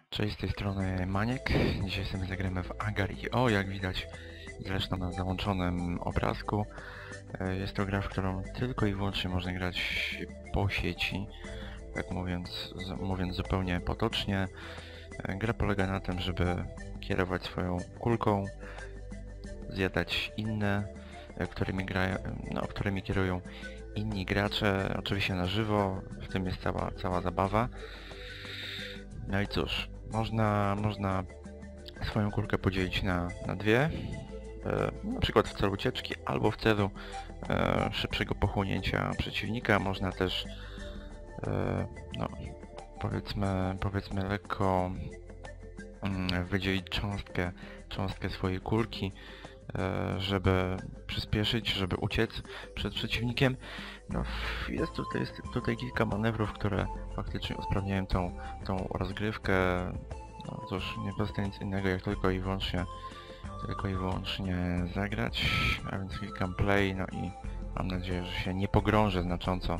Cześć, z tej strony Maniek. Dzisiaj sobie zagramy w Agar.io. Jak widać zresztą na załączonym obrazku, jest to gra, w którą tylko i wyłącznie można grać po sieci. Tak mówiąc zupełnie potocznie, gra polega na tym, żeby kierować swoją kulką, zjadać inne, którymi kierują inni gracze, oczywiście na żywo. W tym jest cała zabawa. No i cóż, można swoją kulkę podzielić na dwie, na przykład w celu ucieczki albo w celu szybszego pochłonięcia przeciwnika. Można też no, powiedzmy lekko wydzielić cząstkę swojej kulki, żeby przyspieszyć, żeby uciec przed przeciwnikiem. No, jest tutaj kilka manewrów, które faktycznie usprawniają tą rozgrywkę. No cóż, nie pozostaje nic innego jak tylko i wyłącznie zagrać, a więc klikam play, no i mam nadzieję, że się nie pogrążę znacząco.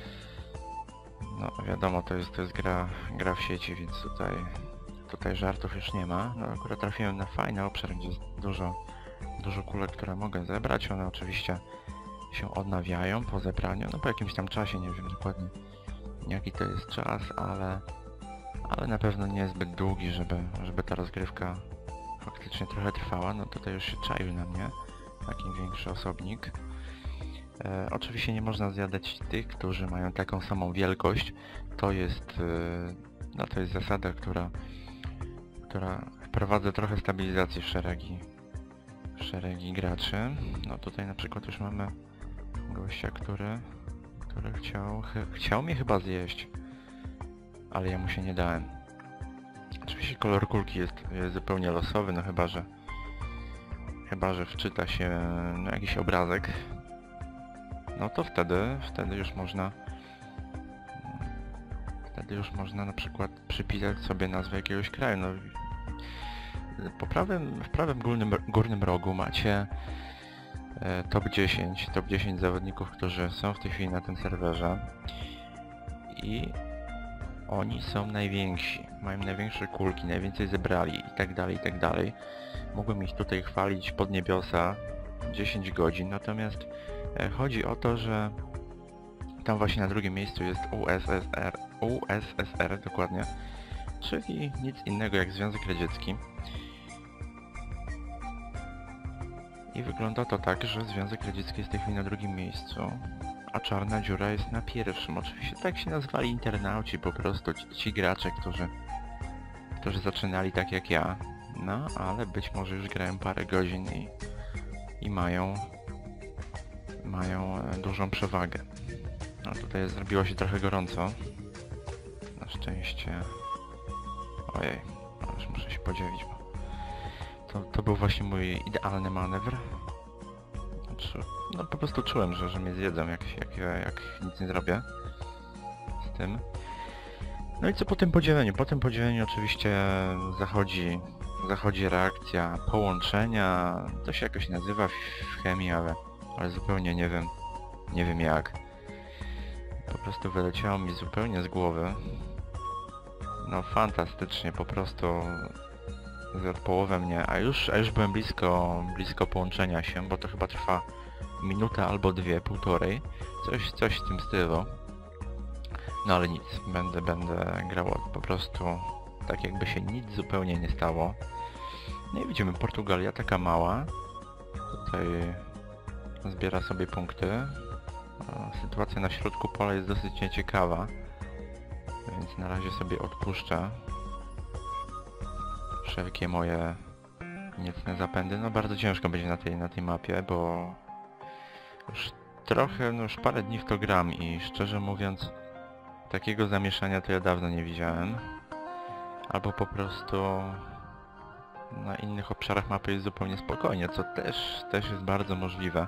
No wiadomo, to jest gra w sieci, więc tutaj żartów już nie ma. No akurat trafiłem na fajny obszar, gdzie jest dużo kulek, które mogę zebrać. One oczywiście się odnawiają po zebraniu, no po jakimś tam czasie, nie wiem dokładnie jaki to jest czas, ale na pewno nie jest zbyt długi, żeby ta rozgrywka faktycznie trochę trwała. No tutaj już się czaił na mnie taki większy osobnik. Oczywiście nie można zjadać tych, którzy mają taką samą wielkość. To jest zasada, która wprowadza trochę stabilizacji w szeregi graczy. No tutaj na przykład już mamy gościa, który chciał mnie chyba zjeść, ale ja mu się nie dałem. Oczywiście kolor kulki jest zupełnie losowy, no chyba że wczyta się jakiś obrazek, no to wtedy już można na przykład przypisać sobie nazwę jakiegoś kraju. No, w prawym górnym rogu macie top 10 zawodników, którzy są w tej chwili na tym serwerze i oni są najwięksi, mają największe kulki, najwięcej zebrali i tak dalej. Mógłbym ich tutaj chwalić pod niebiosa 10 godzin, natomiast chodzi o to, że tam właśnie na drugim miejscu jest USSR dokładnie, czyli nic innego jak Związek Radziecki. I wygląda to tak, że Związek Radziecki jest w tej chwili na drugim miejscu, a Czarna Dziura jest na pierwszym. Oczywiście tak się nazwali internauci, po prostu ci gracze, którzy zaczynali tak jak ja. No, ale być może już grają parę godzin i mają dużą przewagę. No tutaj zrobiło się trochę gorąco. Na szczęście... Ojej, już muszę się podzielić, bo to był właśnie mój idealny manewr. Znaczy, no po prostu czułem, że mnie zjedzą, jak nic nie zrobię z tym. No i co po tym podzieleniu? Po tym podzieleniu oczywiście zachodzi reakcja połączenia. To się jakoś nazywa w chemii, ale zupełnie nie wiem jak. Po prostu wyleciało mi zupełnie z głowy. No fantastycznie, po prostu zjadł połowę mnie, a już byłem blisko połączenia się, bo to chyba trwa minutę albo dwie, półtorej. Coś w tym stylu. No ale nic, będę grał po prostu tak jakby się nic zupełnie nie stało. No i widzimy, Portugalia taka mała. Tutaj zbiera sobie punkty. Sytuacja na środku pola jest dosyć nieciekawa, więc na razie sobie odpuszczę wszelkie moje niecne zapędy. No bardzo ciężko będzie na tej mapie, bo już trochę, no już parę dni w to gram i szczerze mówiąc takiego zamieszania to ja dawno nie widziałem. Albo po prostu na innych obszarach mapy jest zupełnie spokojnie, co też jest bardzo możliwe.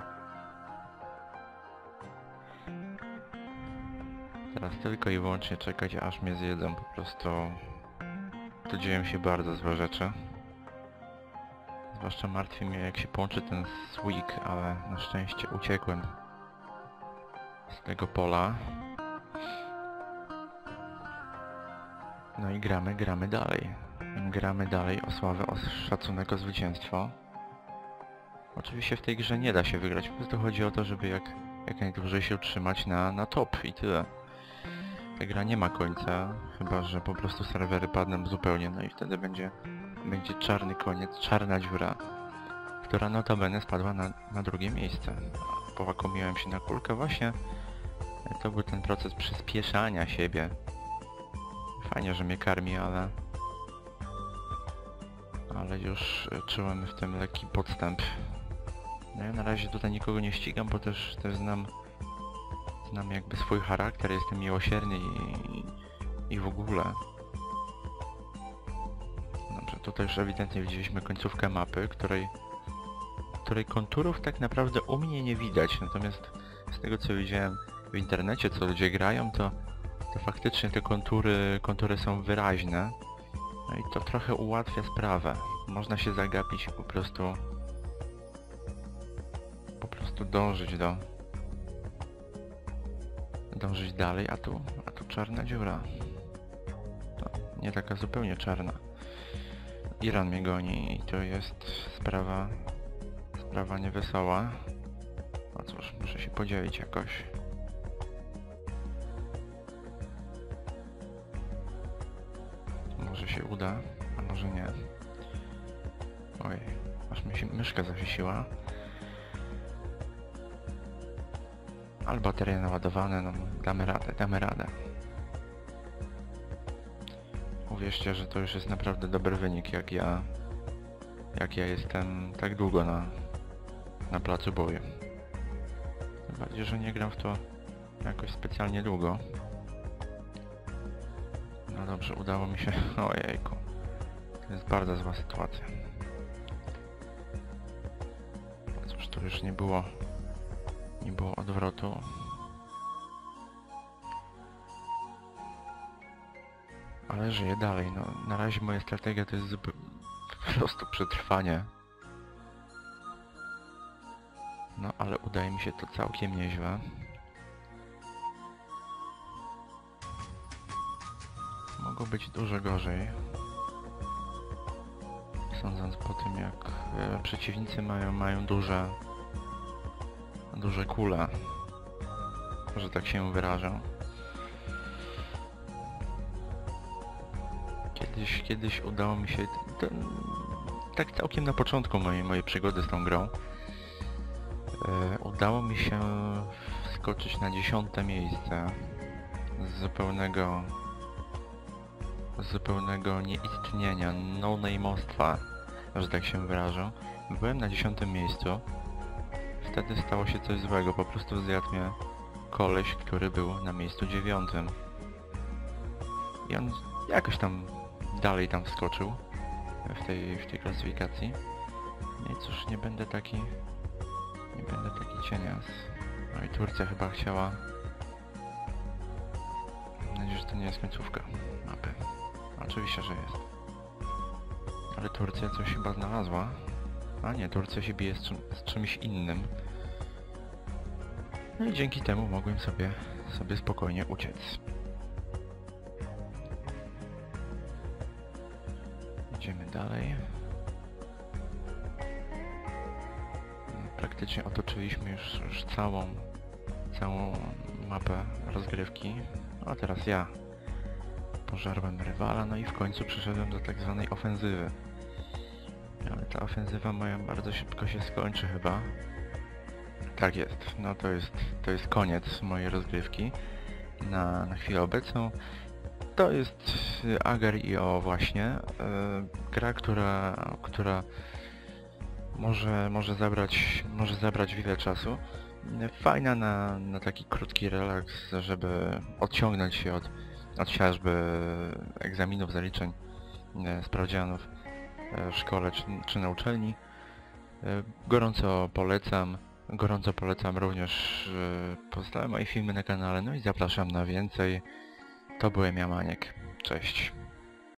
Teraz tylko i wyłącznie czekać, aż mnie zjedzą, po prostu tu dzieją się bardzo złe rzeczy. Zwłaszcza martwi mnie, jak się połączy ten Swig, ale na szczęście uciekłem z tego pola. No i gramy dalej. Gramy dalej o sławę, o szacunek, o zwycięstwo. Oczywiście w tej grze nie da się wygrać, po prostu chodzi o to, żeby jak najdłużej się utrzymać na top i tyle. Ta gra nie ma końca, chyba że po prostu serwery padną zupełnie, no i wtedy będzie czarny koniec, czarna dziura, która notabene spadła na drugie miejsce. Połakomiłem się na kulkę właśnie. To był ten proces przyspieszania siebie. Fajnie, że mnie karmi, ale już czułem w tym lekki podstęp. No ja na razie tutaj nikogo nie ścigam, bo też znam jakby swój charakter, jestem miłosierny i w ogóle. Dobrze, tutaj już ewidentnie widzieliśmy końcówkę mapy, której konturów tak naprawdę u mnie nie widać, natomiast z tego co widziałem w internecie, co ludzie grają, to faktycznie te kontury są wyraźne. No i to trochę ułatwia sprawę. Można się zagapić i po prostu dążyć dalej, a tu czarna dziura. No, nie taka zupełnie czarna. Iran mnie goni i to jest sprawa niewesoła. No cóż, muszę się podzielić jakoś. Może się uda, a może nie. Oj, aż mi się myszka zawiesiła. Ale baterie naładowane, no damy radę. Uwierzcie, że to już jest naprawdę dobry wynik, jak ja jestem tak długo na placu boju. Tym bardziej, że nie gram w to jakoś specjalnie długo. No dobrze, udało mi się... Ojejku. To jest bardzo zła sytuacja. Cóż, tu już nie było odwrotu. Ale żyję dalej, no. Na razie moja strategia to jest po prostu przetrwanie. No, ale udaje mi się to całkiem nieźle. Mogło być dużo gorzej. Sądząc po tym, jak przeciwnicy mają duże kule, że tak się wyrażę. Kiedyś udało mi się, tak całkiem na początku mojej przygody z tą grą, udało mi się wskoczyć na 10. miejsce z zupełnego nieistnienia, no-name'ostwa, że tak się wyrażę. Byłem na 10. miejscu. Wtedy stało się coś złego, po prostu zjadł mnie koleś, który był na miejscu 9. I on jakoś tam dalej tam wskoczył w tej klasyfikacji. No i cóż, nie będę taki cienias. No i Turcja chyba chciała... Mam nadzieję, że to nie jest końcówka mapy. Oczywiście, że jest. Ale Turcja coś chyba znalazła. A nie, Turcja się bije z czymś innym. No i dzięki temu mogłem sobie spokojnie uciec. Idziemy dalej. Praktycznie otoczyliśmy już całą mapę rozgrywki. A teraz ja pożarłem rywala, no i w końcu przyszedłem do tak zwanej ofensywy. Ale ta ofensywa moja bardzo szybko się skończy chyba. Tak jest, no to jest koniec mojej rozgrywki na chwilę obecną. To jest Agar.io właśnie, gra, która może zabrać wiele czasu. Fajna na taki krótki relaks, żeby odciągnąć się od chociażby egzaminów, zaliczeń, sprawdzianów w szkole czy na uczelni. Gorąco polecam również pozostałe moje filmy na kanale, no i zapraszam na więcej. To byłem ja, Maniek. Cześć.